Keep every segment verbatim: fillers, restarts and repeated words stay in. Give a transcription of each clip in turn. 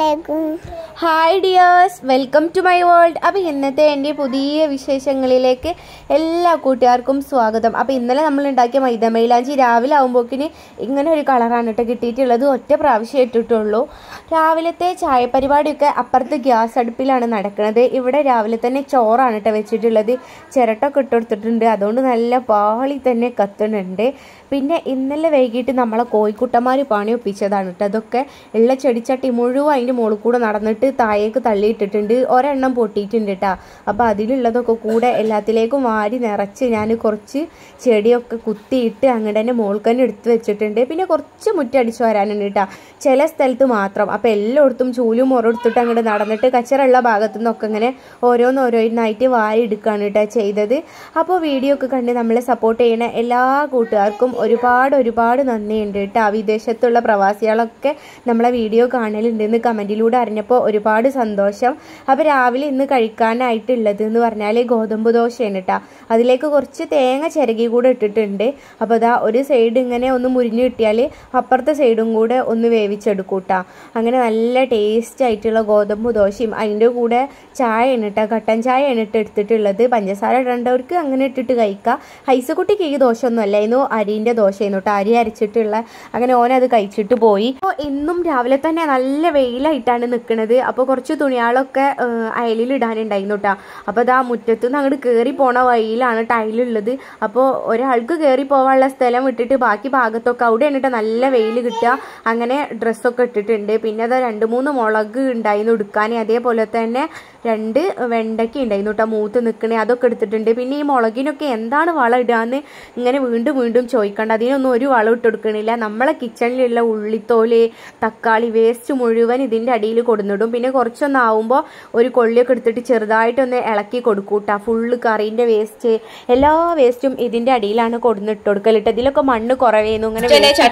Hi dears, welcome to my world. അപ്പോൾ ഇന്നത്തെ എൻ്റെ പുതിയ വിശേഷങ്ങളിലേക്ക് എല്ലാ കൂട്ടുകാർക്കും സ്വാഗതം. അപ്പോൾ ഇന്നലെ നമ്മൾ ഉണ്ടാക്കിയ മൈദ മൈലാഞ്ചി രാവിലെ ആകുമ്പോഴേക്കിന് ഇങ്ങനെ ഒരു കളറാണ് കേട്ടോ കിട്ടിയിട്ടുള്ളത്. ഒറ്റ പ്രാവശ്യം ഇട്ടിട്ടുള്ളൂ. രാവിലത്തെ ചായ പരിപാടിയൊക്കെ അപ്പുറത്ത് ഗ്യാസ് അടുപ്പിലാണ് നടക്കുന്നത്. ഇവിടെ രാവിലെ തന്നെ ചോറാണ് കേട്ടോ വെച്ചിട്ടുള്ളത്. ചിരട്ടൊക്കെ ഇട്ടെടുത്തിട്ടുണ്ട്, അതുകൊണ്ട് നല്ല പാളി തന്നെ കത്തുന്നുണ്ട്. പിന്നെ ഇന്നലെ വൈകിട്ട് നമ്മളെ കോഴിക്കുട്ടന്മാർ പണി ഒപ്പിച്ചതാണ് കേട്ടോ. അതൊക്കെ ഉള്ള ചെടിച്ചട്ടി മുഴുവൻ അതിൻ്റെ മുകളിൽ കൂടെ നടന്നിട്ട് താഴേക്ക് തള്ളിയിട്ടിട്ടുണ്ട്. ഒരെണ്ണം പൊട്ടിയിട്ടുണ്ട് കേട്ടോ. അപ്പോൾ അതിലുള്ളതൊക്കെ കൂടെ എല്ലാത്തിലേക്കും വാരി നിറച്ച് ഞാൻ കുറച്ച് ചെടിയൊക്കെ കുത്തിയിട്ട് അങ്ങനെ തന്നെ മുകളിൽ തന്നെ എടുത്ത് വെച്ചിട്ടുണ്ട്. പിന്നെ കുറച്ച് മുറ്റടിച്ച് വരാനുണ്ട് കേട്ടോ, ചില സ്ഥലത്ത് മാത്രം. അപ്പോൾ എല്ലായിടത്തും ചൂലും മുറെടുത്തിട്ട് അങ്ങോട്ട് നടന്നിട്ട് കച്ചറുള്ള ഭാഗത്തു നിന്നൊക്കെ ഇങ്ങനെ ഓരോന്നോരോന്നായിട്ട് വാരി എടുക്കുകയാണ് കേട്ടോ ചെയ്തത്. അപ്പോൾ വീഡിയോ ഒക്കെ കണ്ട് നമ്മളെ സപ്പോർട്ട് ചെയ്യുന്ന എല്ലാ കൂട്ടുകാർക്കും ഒരുപാട് ഒരുപാട് നന്ദിയുണ്ട് കേട്ടോ. വിദേശത്തുള്ള പ്രവാസികളൊക്കെ നമ്മളെ വീഡിയോ കാണലുണ്ടെന്ന് കമൻറ്റിലൂടെ അറിഞ്ഞപ്പോൾ ഒരുപാട് സന്തോഷം. അപ്പോൾ രാവിലെ ഇന്ന് കഴിക്കാനായിട്ടുള്ളത് എന്ന് പറഞ്ഞാൽ ഗോതമ്പ് ദോശയാണ് കേട്ടോ. അതിലേക്ക് കുറച്ച് തേങ്ങ ചിരകി കൂടെ ഇട്ടിട്ടുണ്ട്. അപ്പോൾ അതാ ഒരു സൈഡ് ഇങ്ങനെ ഒന്ന് മുരിഞ്ഞ് കിട്ടിയാൽ അപ്പുറത്തെ സൈഡും കൂടെ ഒന്ന് വേവിച്ചെടുക്കും കേട്ടോ. അങ്ങനെ നല്ല ടേസ്റ്റ് ആയിട്ടുള്ള ഗോതമ്പ് ദോശയും അതിൻ്റെ കൂടെ ചായയാണ് കേട്ടോ, കട്ടൻ ചായയാണ് ഇട്ട് എടുത്തിട്ടുള്ളത്. പഞ്ചസാര ഇടേണ്ടവർക്ക് അങ്ങനെ ഇട്ടിട്ട് കഴിക്കാം. ഹൈസക്കുട്ടിക്ക് ഈ ദോശ ഒന്നും അല്ലായിരുന്നു, അരിൻ്റെ ദോശയായിരുന്നു കേട്ടോ, അരി അരച്ചിട്ടുള്ള. അങ്ങനെ ഓനത് കഴിച്ചിട്ട് പോയി. അപ്പോൾ ഇന്നും രാവിലെ തന്നെ നല്ല വെയിലായിട്ടാണ് നിൽക്കുന്നത്. അപ്പോൾ കുറച്ച് തുണികളൊക്കെ അയലിൽ ഇടാനുണ്ടായിരുന്നു കേട്ടോ. അപ്പോൾ അത് ആ മുറ്റത്ത് നിന്ന് അങ്ങോട്ട് കയറി പോണ വഴിയിലാണ് ടൈലുള്ളത്. അപ്പോൾ ഒരാൾക്ക് കയറി പോകാനുള്ള സ്ഥലം വിട്ടിട്ട് ബാക്കി ഭാഗത്തൊക്കെ അവിടെ എന്നിട്ട് നല്ല വെയിൽ കിട്ടുക. അങ്ങനെ ഡ്രസ്സൊക്കെ ഇട്ടിട്ടുണ്ട്. പിന്നെ അത് രണ്ട് മൂന്ന് മുളക് ഉണ്ടായിരുന്നു എടുക്കാൻ. അതേപോലെ തന്നെ രണ്ട് വെണ്ടയ്ക്ക ഉണ്ടായിരുന്നു കേട്ടോ മൂത്ത് നിൽക്കണേ, അതൊക്കെ എടുത്തിട്ടുണ്ട്. പിന്നെ ഈ മുളകിനൊക്കെ എന്താണ് വളം ഇടാന്ന് ഇങ്ങനെ വീണ്ടും വീണ്ടും ചോദിക്കേണ്ട. അതിനൊന്നും ഒരു വളം ഇട്ട് കൊടുക്കണില്ല. നമ്മളെ കിച്ചണിലുള്ള ഉള്ളിത്തോല് തക്കാളി വേസ്റ്റ് മുഴുവൻ ഇതിൻ്റെ അടിയിൽ കൊടുന്നിടും. പിന്നെ കുറച്ചൊന്നാവുമ്പോൾ ഒരു കൊള്ളിയൊക്കെ എടുത്തിട്ട് ചെറുതായിട്ടൊന്ന് ഇളക്കി കൊടുക്കും കേട്ടോ. ഫുള്ള് കറീൻ്റെ വേസ്റ്റ് എല്ലാ വേസ്റ്റും ഇതിൻ്റെ അടിയിലാണ് കൊടുന്നിട്ട് കൊടുക്കലിട്ട്. ഇതിലൊക്കെ മണ്ണ് കുറവേന്നു ഇങ്ങനെ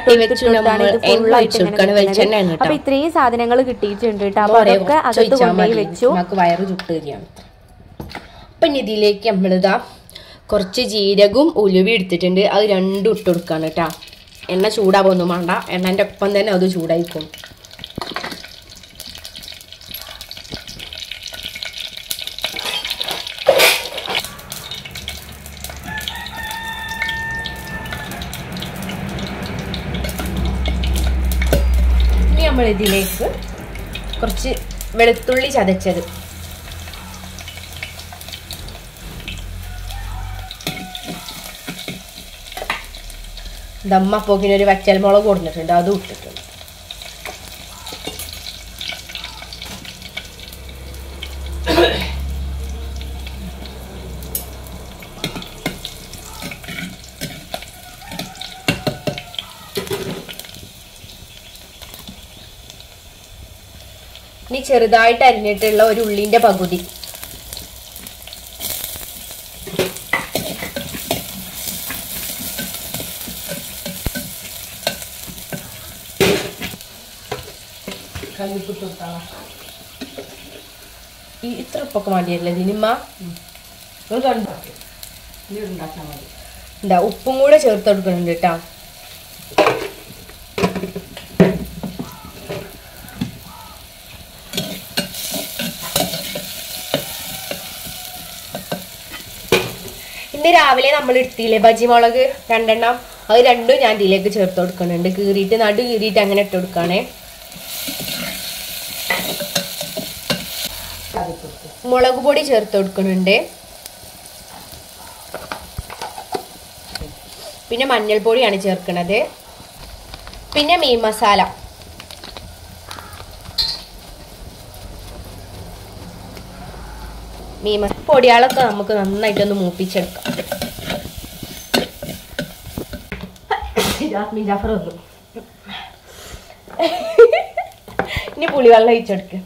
ഫുള്ളായിട്ട് ഇങ്ങനെ. അപ്പൊ ഇത്രയും സാധനങ്ങൾ കിട്ടിയിട്ടുണ്ട് കേട്ടോ. അപ്പൊ അതൊക്കെ അകത്ത് കൊണ്ടുപോയി വെച്ചു. അപ്പൊ ഇതിലേക്ക് നമ്മളിതാ കുറച്ച് ജീരകവും ഉലുവി എടുത്തിട്ടുണ്ട്. അത് രണ്ടും ഇട്ട് കൊടുക്കാണ് കേട്ടോ. എണ്ണ ചൂടാവൊന്നും വേണ്ട, എണ്ണൻ്റെ ഒപ്പം തന്നെ അത് ചൂടായിക്കും. ഇനി നമ്മൾ ഇതിലേക്ക് കുറച്ച് വെളുത്തുള്ളി ചതച്ചത്, ദമ്മപ്പോക്കിനൊരു വറ്റൽ മുളക് കൊടുത്തിട്ടുണ്ട്, അതും ഇട്ടിട്ടുണ്ട്. ഇനി ചെറുതായിട്ട് അരിഞ്ഞിട്ടുള്ള ഒരു ഉള്ളിന്റെ പകുതി, ഈ ഇത്ര ഉപ്പൊക്കെ മതിയല്ലേ ഇതിനുമ്മ? എന്താ ഉപ്പും കൂടെ ചേർത്ത് കൊടുക്കുന്നുണ്ട് കേട്ടോ. ഇന്ന് രാവിലെ നമ്മൾ എടുത്തില്ലേ ബജിമുളക് രണ്ടെണ്ണം, അത് രണ്ടും ഞാൻ ഇതിലേക്ക് ചേർത്ത് കൊടുക്കുന്നുണ്ട്. കീറിയിട്ട് നടു കീറിയിട്ട് അങ്ങനെ ഇട്ട് കൊടുക്കുകയാണേ. മുളക് പൊടി ചേർത്ത് കൊടുക്കുന്നുണ്ട്. പിന്നെ മഞ്ഞൾപ്പൊടിയാണ് ചേർക്കുന്നത്. പിന്നെ മീൻ മസാല, മീൻ മസാല പൊടികളൊക്കെ നമുക്ക് നന്നായിട്ടൊന്ന് മൂപ്പിച്ചെടുക്കാം. ജാഫർ വന്നു. ഇനി പുളിവെള്ളം ഒഴിച്ചെടുക്കുക.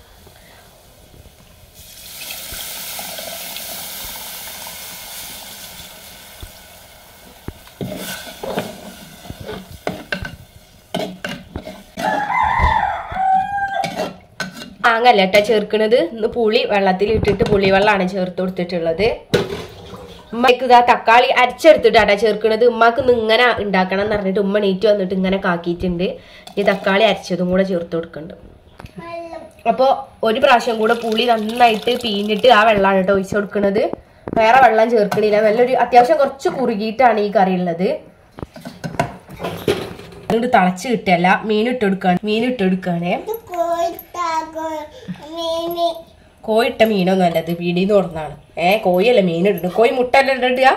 മാങ്ങല്ല കേട്ടോ ചേർക്കണത്. ഇന്ന് പുളി വെള്ളത്തിൽ ഇട്ടിട്ട് പുളിവെള്ളമാണ് ചേർത്ത് കൊടുത്തിട്ടുള്ളത്. ഉമ്മക്ക് ഇതാ തക്കാളി അരച്ചെടുത്തിട്ടാട്ടാ ചേർക്കണത്. ഉമ്മാക്ക് ഇന്ന് ഇങ്ങനെ ഉണ്ടാക്കണം എന്ന് പറഞ്ഞിട്ട് ഉമ്മ നീറ്റ് വന്നിട്ട് ഇങ്ങനെ കാക്കിയിട്ടുണ്ട്. ഈ തക്കാളി അരച്ചതും കൂടെ ചേർത്ത് കൊടുക്കുന്നുണ്ട്. അപ്പോൾ ഒരു പ്രാവശ്യം കൂടെ പുളി നന്നായിട്ട് പീഞ്ഞിട്ട് ആ വെള്ളമാണ് കേട്ടോ ഒഴിച്ചു കൊടുക്കുന്നത്. വേറെ വെള്ളം ചേർക്കണില്ല. നല്ലൊരു അത്യാവശ്യം കുറച്ച് കുറുകിയിട്ടാണ് ഈ കറി ഉള്ളത്. അതുകൊണ്ട് തിളച്ച് കിട്ടല്ല. മീൻ ഇട്ട് കൊടുക്കാണ് മീൻ ഇട്ട് കൊടുക്കുകയാണേ. കോയിട്ട മീനൊന്നും അല്ലത്, പീടിന്ന് തുറന്നാണ്. ഏ കോഴിയല്ല മീൻ ഇടുന്നു. കോഴി മുട്ട അല്ല ഇടുക.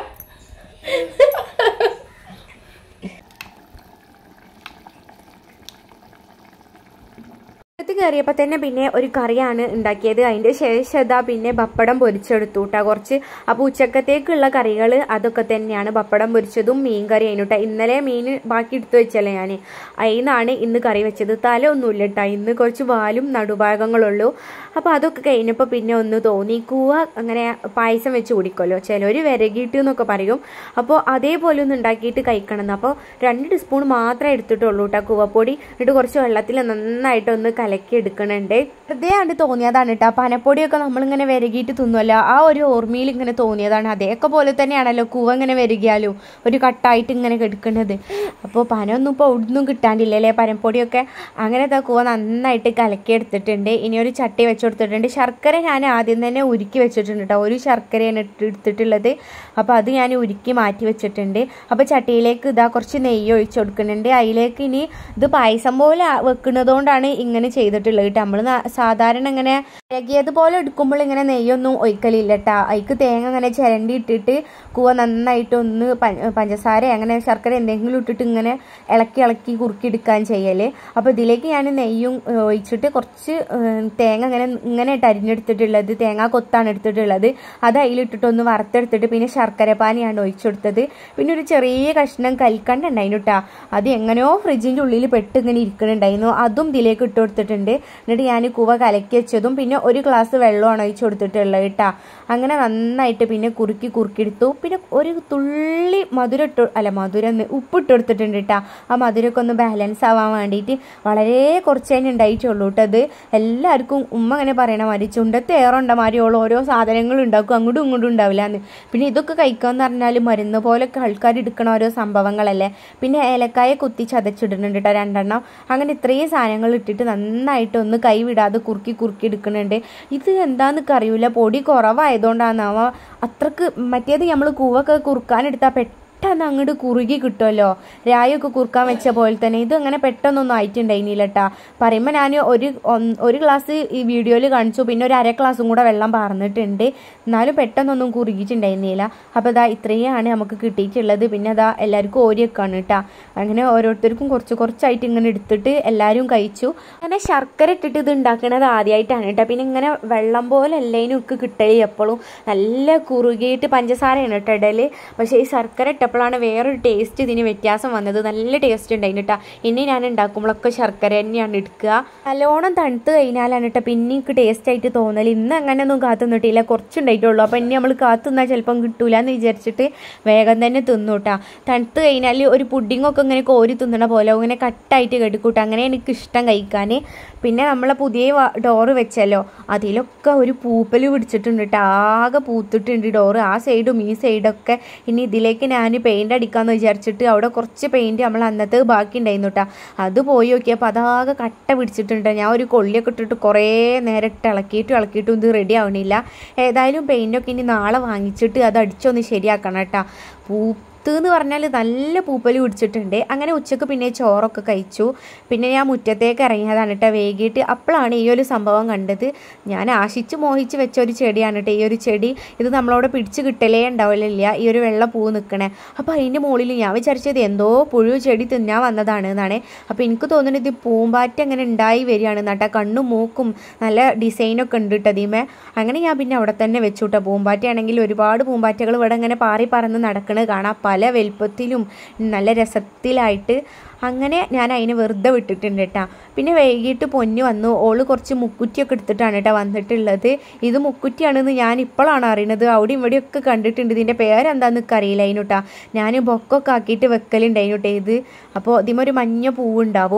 അടുത്ത് കയറിയപ്പോൾ തന്നെ പിന്നെ ഒരു കറിയാണ് ഉണ്ടാക്കിയത്. അതിൻ്റെ ശേഷം ഇതാ പിന്നെ പപ്പടം പൊരിച്ചെടുത്തു കേട്ടോ കുറച്ച്. അപ്പോൾ ഉച്ചക്കത്തേക്കുള്ള കറികൾ അതൊക്കെ തന്നെയാണ്. പപ്പടം പൊരിച്ചതും മീൻ കറി അതിനുട്ടാ. ഇന്നലെ മീൻ ബാക്കി എടുത്തു വെച്ചല്ലേ ഞാൻ, അതിനാണ് ഇന്ന് കറി വെച്ചത്. തല ഒന്നുമില്ല കേട്ടോ, ഇന്ന് കുറച്ച് വാലും നടുഭാഗങ്ങളുള്ളൂ. അപ്പോൾ അതൊക്കെ കഴിഞ്ഞപ്പോൾ പിന്നെ ഒന്ന് തോന്നി കൂവ അങ്ങനെ പായസം വെച്ച് കുടിക്കുമല്ലോ, ചിലർ വിരകിയിട്ട് എന്നൊക്കെ പറയും. അപ്പോൾ അതേപോലെ ഒന്ന് ഉണ്ടാക്കിയിട്ട് കഴിക്കണം. അപ്പോൾ രണ്ട് ടീസ്പൂൺ മാത്രമേ എടുത്തിട്ടുള്ളൂ കേട്ടോ കൂവപ്പൊടി. എന്നിട്ട് കുറച്ച് വെള്ളത്തിൽ നന്നായിട്ടൊന്ന് കലക്കി എടുക്കണുണ്ട്. വെറുതെ ആണ് തോന്നിയതാണ് കേട്ടോ. പനപ്പൊടിയൊക്കെ നമ്മളിങ്ങനെ വിരകിയിട്ട് തിന്നുമല്ലോ, ആ ഒരു ഓർമ്മയിൽ ഇങ്ങനെ തോന്നിയതാണ്. അതേക്കെ പോലെ തന്നെയാണല്ലോ കൂവ ഇങ്ങനെ വിരകിയാലും ഒരു കട്ടായിട്ട് ഇങ്ങനെ എടുക്കുന്നത്. അപ്പോൾ പനൊന്നും ഇപ്പോൾ ഒന്നും കിട്ടാണ്ടില്ലല്ലേ പനപ്പൊടിയൊക്കെ. അങ്ങനത്തെ കൂവ നന്നായിട്ട് കലക്കി എടുത്തിട്ടുണ്ട്. ഇനി ഒരു ചട്ടി വെച്ച് കൊടുത്തിട്ടുണ്ട്. ശർക്കര ഞാൻ ആദ്യം തന്നെ ഉരുക്കി വെച്ചിട്ടുണ്ട് കേട്ടോ. ഒരു ശർക്കരയാണ് എടുത്തിട്ടുള്ളത്. അപ്പോൾ അത് ഞാൻ ഉരുക്കി മാറ്റി വെച്ചിട്ടുണ്ട്. അപ്പോൾ ചട്ടിയിലേക്ക് ഇതാ കുറച്ച് നെയ്യ് ഒഴിച്ച് കൊടുക്കുന്നുണ്ട്. അതിലേക്ക് ഇനി ഇത് പായസം പോലെ വെക്കുന്നതുകൊണ്ടാണ് ഇങ്ങനെ ചെയ്തിട്ടുള്ളത് കേട്ടോ. നമ്മൾ സാധാരണ ഇങ്ങനെ ഇളകിയതുപോലെ എടുക്കുമ്പോൾ ഇങ്ങനെ നെയ്യൊന്നും ഒഴിക്കലില്ല കേട്ടോ. അതിക്ക് തേങ്ങ അങ്ങനെ ചിരണ്ടി ഇട്ടിട്ട് കൂവ നന്നായിട്ടൊന്ന് പഞ്ചസാര അങ്ങനെ ശർക്കര എന്തെങ്കിലും ഇട്ടിട്ട് ഇങ്ങനെ ഇളക്കി ഇളക്കി കുറുക്കി എടുക്കാൻ ചെയ്യല്. അപ്പോൾ ഇതിലേക്ക് ഞാൻ നെയ്യും ഒഴിച്ചിട്ട് കുറച്ച് തേങ്ങ ഇങ്ങനെ ഇങ്ങനെ ഇട്ട് അരിഞ്ഞെടുത്തിട്ടുള്ളത്, തേങ്ങ കൊത്താണ് എടുത്തിട്ടുള്ളത്. അത് അതിലിട്ടിട്ടൊന്ന് വറുത്തെടുത്തിട്ട് പിന്നെ ശർക്കര പാനിയാണ് ഒഴിച്ചെടുത്തത്. പിന്നെ ഒരു ചെറിയ കഷ്ണം കൽക്കണ്ട ഉണ്ടായിരുന്നു കേട്ടോ. അത് എങ്ങനെയോ ഫ്രിഡ്ജിൻ്റെ ഉള്ളിൽ പെട്ട് ഇങ്ങനെ ഇരിക്കുന്നുണ്ടായിരുന്നു. അതും ഇതിലേക്ക് ഇട്ട് കൊടുത്തിട്ടുണ്ട്. എന്നിട്ട് ഞാൻ കൂവ കലക്കി വെച്ചതും പിന്നെ ഒരു ഗ്ലാസ് വെള്ളമാണ് ഒഴിച്ച് കൊടുത്തിട്ടുള്ളത് കേട്ടോ. അങ്ങനെ നന്നായിട്ട് പിന്നെ കുറുക്കി കുറുക്കിയെടുത്തു. പിന്നെ ഒരു തുള്ളി മധുരം ഇട്ട് അല്ല മധുരം ഉപ്പിട്ട് കൊടുത്തിട്ടുണ്ട് കേട്ടോ. ആ മധുരമൊക്കെ ഒന്ന് ബാലൻസ് ആവാൻ വേണ്ടിയിട്ട് വളരെ കുറച്ച് തന്നെ ഉണ്ടായിട്ടുള്ളൂ കേട്ടോ. അത് എല്ലാവർക്കും ഉമ്മ അങ്ങനെ പറയണ മാതിരി ചുണ്ടത്ത് ഏറുണ്ട മാതിരിയോളം ഓരോ സാധനങ്ങൾ ഉണ്ടാക്കും, അങ്ങോട്ടും ഇങ്ങോട്ടും ഉണ്ടാവില്ല എന്ന്. പിന്നെ ഇതൊക്കെ കഴിക്കാന്ന് പറഞ്ഞാൽ മരുന്ന് പോലൊക്കെ ആൾക്കാർ എടുക്കണ ഓരോ സംഭവങ്ങളല്ലേ. പിന്നെ ഏലക്കായ കുത്തി ചതച്ചിടുന്നുണ്ട് കേട്ടോ രണ്ടെണ്ണം. അങ്ങനെ ഇത്രയും സാധനങ്ങൾ ഇട്ടിട്ട് നന്നായിട്ട് ഒന്ന് കൈ വിടാതെ കുറുക്കി കുറുക്കി എടുക്കുന്നുണ്ട്. ഇത് എന്താണെന്നൊക്കെ അറിയില്ല, പൊടി കുറവായതുകൊണ്ടാണ് അത്രക്ക്. മറ്റേത് നമ്മൾ കൂവൊക്കെ കുറുക്കാനെടുത്താൽ പെട്ടെന്ന് പെട്ടെന്ന് അങ്ങോട്ട് കുറുകി കിട്ടുമല്ലോ, രായൊക്കെ കുറുക്കാൻ വെച്ച പോലെ തന്നെ. ഇത് അങ്ങനെ പെട്ടെന്നൊന്നും ആയിട്ടുണ്ടായില്ല കേട്ടോ. പറയുമ്പോൾ ഞാൻ ഒരു ഒരു ഗ്ലാസ് ഈ വീഡിയോയിൽ കാണിച്ചു, പിന്നെ ഒരു അര ഗ്ലാസും കൂടെ വെള്ളം പാർന്നിട്ടുണ്ട്. എന്നാലും പെട്ടെന്നൊന്നും കുറുകിയിട്ടുണ്ടായിരുന്നില്ല. അപ്പോൾ ഇതാ ഇത്രയാണ് നമുക്ക് കിട്ടിയിട്ടുള്ളത്. പിന്നെ അതാ എല്ലാവർക്കും ഓരിയൊക്കെയാണ് കേട്ടോ. അങ്ങനെ ഓരോരുത്തർക്കും കുറച്ച് കുറച്ചായിട്ട് ഇങ്ങനെ എടുത്തിട്ട് എല്ലാവരും കഴിച്ചു. അങ്ങനെ ശർക്കര ഇട്ടിട്ട് ഇത് ഉണ്ടാക്കുന്നത് ആദ്യമായിട്ടാണ് കേട്ടോ. പിന്നെ ഇങ്ങനെ വെള്ളം പോലെ എല്ലാവരും ഒക്കെ കിട്ടല് എപ്പോഴും നല്ല കുറുകിയിട്ട് പഞ്ചസാരയാണ് കേട്ടോ ഇടല്. പക്ഷേ ഈ ശർക്കര ഇട്ട ാണ് വേറൊരു ടേസ്റ്റ് ഇതിന് വ്യത്യാസം വന്നത്. നല്ല ടേസ്റ്റ് ഉണ്ടായിരുന്നു കേട്ടോ. ഇനി ഞാൻ ഉണ്ടാക്കുമ്പോഴൊക്കെ ശർക്കര തന്നെയാണ് എടുക്കുക. നല്ലോണം തണുത്ത് കഴിഞ്ഞാലാണ് കേട്ടോ പിന്നെ എനിക്ക് ടേസ്റ്റ് ആയിട്ട് തോന്നൽ. ഇന്ന് അങ്ങനെയൊന്നും കാത്തു നിന്നിട്ടില്ല, കുറച്ചുണ്ടായിട്ടുള്ളൂ. അപ്പോൾ ഇനി നമ്മൾ കാത്തു നിന്നാൽ ചിലപ്പം കിട്ടൂല എന്ന് വിചാരിച്ചിട്ട് വേഗം തന്നെ തിന്നു കേട്ടോ. തണുത്ത് കഴിഞ്ഞാൽ ഒരു പുഡിങ്ങൊക്കെ ഇങ്ങനെ കോരി തിന്നണ പോലെ ഇങ്ങനെ കട്ടായിട്ട് കെടുക്കൂട്ടോ. അങ്ങനെ എനിക്ക് ഇഷ്ടം കഴിക്കാൻ. പിന്നെ നമ്മളെ പുതിയ ഡോറ് വെച്ചല്ലോ, അതിലൊക്കെ ഒരു പൂപ്പൽ പിടിച്ചിട്ടുണ്ട് കേട്ടോ. ആകെ പൂത്തിട്ടുണ്ട് ഡോറ്, ആ സൈഡും ഈ സൈഡൊക്കെ. ഇനി ഇതിലേക്ക് ഞാൻ പെയിൻ്റ് അടിക്കാമെന്ന് വിചാരിച്ചിട്ട് അവിടെ കുറച്ച് പെയിൻറ്റ് നമ്മൾ അന്നത്തെ ബാക്കി ഉണ്ടായിരുന്നു കേട്ടോ. അത് പോയി നോക്കിയപ്പോൾ അതാകെ കട്ട പിടിച്ചിട്ടുണ്ട്. ഞാൻ ഒരു കൊള്ളിയൊക്കെ ഇട്ടിട്ട് കുറേ നേരം ഇട്ട് ഇളക്കിയിട്ടും ഇളക്കിയിട്ടും ഇത് റെഡി ആവണില്ല. ഏതായാലും പെയിൻറ്റൊക്കെ ഇനി നാളെ വാങ്ങിച്ചിട്ട് അത് അടിച്ചൊന്ന് ശരിയാക്കണം കേട്ടോ. പൂ എന്ന് പറഞ്ഞാൽ നല്ല പൂപ്പൽ പിടിച്ചിട്ടുണ്ട്. അങ്ങനെ ഉച്ചക്ക് പിന്നെ ചോറൊക്കെ കഴിച്ചു. പിന്നെ ഞാൻ മുറ്റത്തേക്ക് ഇറങ്ങിയതാണ് കേട്ടോ വൈകിട്ട്. അപ്പോഴാണ് ഈ ഒരു സംഭവം കണ്ടത്. ഞാൻ ആശിച്ച് മോഹിച്ച് വെച്ച ഒരു ചെടിയാണ് കേട്ടോ ഈ ഒരു ചെടി. ഇത് നമ്മളവിടെ പിടിച്ച് കിട്ടലേ ഉണ്ടാവില്ല, ഈ ഒരു വെള്ള പൂ നിൽക്കണേ. അപ്പോൾ അതിൻ്റെ മുകളിൽ ഞാൻ വിചാരിച്ചത് എന്തോ പുഴു ചെടി തിന്നാൻ വന്നതാണ് എന്നാണ്. അപ്പോൾ എനിക്ക് തോന്നുന്നത് ഇത് പൂമ്പാറ്റ അങ്ങനെ ഉണ്ടായി വരികയാണ് കേട്ടോ. കണ്ണും മൂക്കും നല്ല ഡിസൈനൊക്കെ ഉണ്ട് കേട്ടോ അതിമേ. അങ്ങനെ ഞാൻ പിന്നെ അവിടെ തന്നെ വെച്ചു കേട്ടോ. പൂമ്പാറ്റയാണെങ്കിൽ ഒരുപാട് പൂമ്പാറ്റകൾ ഇവിടെ ഇങ്ങനെ പാറി പറന്ന് നടക്കണത് കാണാം, പല വലുപ്പത്തിലും നല്ല രസത്തിലായിട്ട്. അങ്ങനെ ഞാൻ അതിനെ വെറുതെ വിട്ടിട്ടുണ്ട് കേട്ടോ. പിന്നെ വൈകിട്ട് പൊന്നു വന്നു. ഓള് കുറച്ച് മുക്കുറ്റിയൊക്കെ എടുത്തിട്ടാണ് കേട്ടോ വന്നിട്ടുള്ളത്. ഇത് മുക്കുറ്റിയാണെന്ന് ഞാൻ ഇപ്പോഴാണ് അറിയുന്നത്. അവിടെ ഇവിടെയൊക്കെ കണ്ടിട്ടുണ്ട്. ഇതിൻ്റെ പേരെന്താണെന്നൊക്കെ അറിയില്ല അതിനോട്ടാ. ഞാൻ ബൊക്കൊക്കെ ആക്കിയിട്ട് വെക്കലുണ്ടായിരുന്നു കേട്ടോ ഇത്. അപ്പോൾ ഇതിമൊരു മഞ്ഞ പൂവുണ്ടാവും.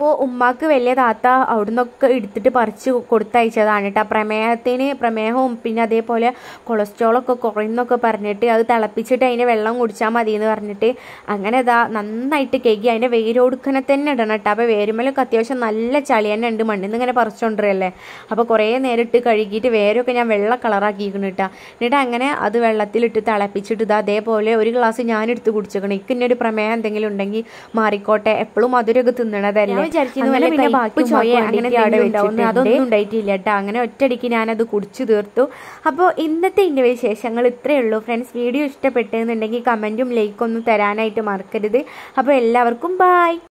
അപ്പോൾ ഉമ്മാക്ക് വലിയ താത്ത അവിടെ നിന്നൊക്കെ എടുത്തിട്ട് പറിച്ച് കൊടുത്തയച്ചതാണ് കേട്ടോ. പ്രമേഹത്തിന് പ്രമേഹവും പിന്നെ അതേപോലെ കൊളസ്ട്രോളൊക്കെ കുറയുന്നൊക്കെ പറഞ്ഞിട്ട് അത് തിളപ്പിച്ചിട്ട് അതിൻ്റെ വെള്ളം കുടിച്ചാൽ മതി എന്ന് പറഞ്ഞിട്ട് അങ്ങനെ ഇതാ നന്നായിട്ട് കേക്ക് അതിൻ്റെ വേരോടുക്കനെ തന്നെ ഇടണം കേട്ടോ. അപ്പോൾ വേരുമലൊക്കെ അത്യാവശ്യം നല്ല ചളി തന്നെ ഉണ്ട്, മണ്ണിൽ നിന്ന് ഇങ്ങനെ പറിച്ചുകൊണ്ടിരല്ലേ. അപ്പോൾ കുറേ നേരം ഇട്ട് കഴുകിയിട്ട് വേരൊക്കെ ഞാൻ വെള്ള കളറാക്കിയിരിക്കണം കേട്ടോ. എന്നിട്ട് അങ്ങനെ അത് വെള്ളത്തിലിട്ട് തിളപ്പിച്ചിട്ട് ഇതാ അതേപോലെ ഒരു ഗ്ലാസ് ഞാനെടുത്ത് കുടിച്ചേക്കണം. എനിക്ക് ഇന്നൊരു പ്രമേഹം എന്തെങ്കിലും ഉണ്ടെങ്കിൽ മാറിക്കോട്ടെ, എപ്പോഴും മധുരമൊക്കെ തിന്നണതല്ലേ. അതൊന്നും ഉണ്ടായിട്ടില്ല കേട്ടോ. അങ്ങനെ ഒറ്റയടിക്ക് ഞാനത് കുടിച്ചു തീർത്തു. അപ്പോൾ ഇന്നത്തെ എൻ്റെ വിശേഷങ്ങൾ ഇത്രയേ ഉള്ളൂ ഫ്രണ്ട്സ്. വീഡിയോ ഇഷ്ടപ്പെട്ടെന്നുണ്ടെങ്കിൽ കമൻറ്റും ലൈക്കും ഒന്നും തരാനായിട്ട് മറക്കരുത്. അപ്പോൾ എല്ലാവർക്കും ബായ്.